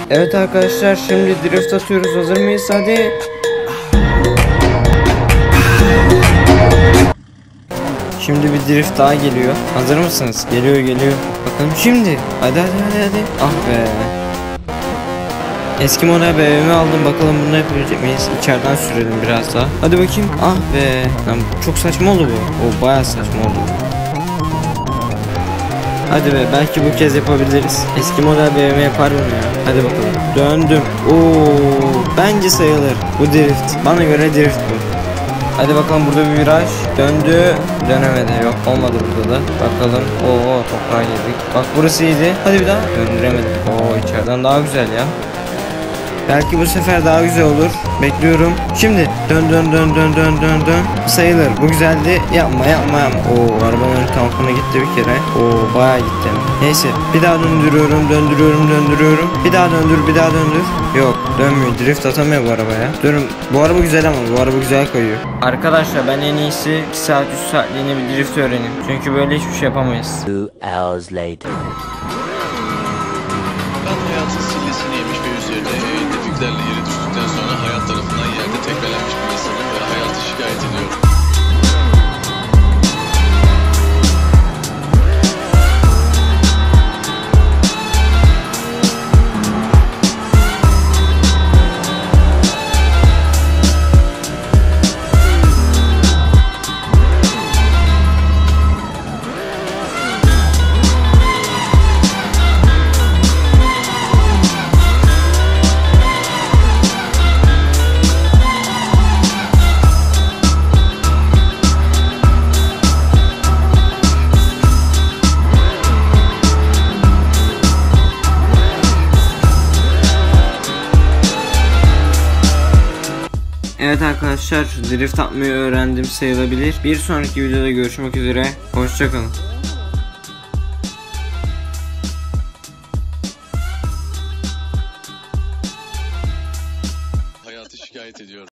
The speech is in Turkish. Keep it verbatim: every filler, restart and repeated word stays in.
Evet arkadaşlar, şimdi drift atıyoruz. Hazır mıyız? Hadi. Şimdi bir drift daha geliyor. Hazır mısınız? Geliyor geliyor. Bakalım şimdi. Hadi hadi hadi hadi. Ah be. Eski model B M W aldım. Bakalım bunu yapabilecek miyiz? İçeriden sürelim biraz daha. Hadi bakayım. Ah be. Lan çok saçma oldu bu. O bayağı saçma oldu. Hadi be, belki bu kez yapabiliriz. Eski model B M W yapar bunu ya. Hadi bakalım. Döndüm. Oo, bence sayılır. Bu drift. Bana göre drift bu. Hadi bakalım, burada bir viraj. Döndü. Dönemedi. Yok, olmadı burada da. Bakalım. Oo, toprağa girdik. Bak burası iyiydi. Hadi bir daha. Döndüremedim. Oo, içeriden daha güzel ya. Belki bu sefer daha güzel olur. Bekliyorum. Şimdi dön dön dön dön dön dön dön. Sayılır. Bu güzeldi. Yapma yapma yapma. Oo, arabanın ön tampona gitti bir kere. Oo, bayağı gitti. Neyse. Bir daha döndürüyorum, döndürüyorum, döndürüyorum. Bir daha döndür, bir daha döndür. Yok, dönmüyor. Drift atamıyor bu araba ya. Durun. Bu araba güzel ama bu araba güzel kayıyor. Arkadaşlar, ben en iyisi iki saat üç saatliğine bir drift öğreneyim. Çünkü böyle hiçbir şey yapamayız. Two hours later. Ben hayatın sillesini yemiş ve üzerine eğilde fikirlerle yere düştükten sonra hayat tarafından yerde tekmelenmiş bir insanım ve hayatı şikayet ediyorum. Evet arkadaşlar, drift atmayı öğrendim sayılabilir. Bir sonraki videoda görüşmek üzere. Hoşçakalın. Hayatı şikayet ediyorum.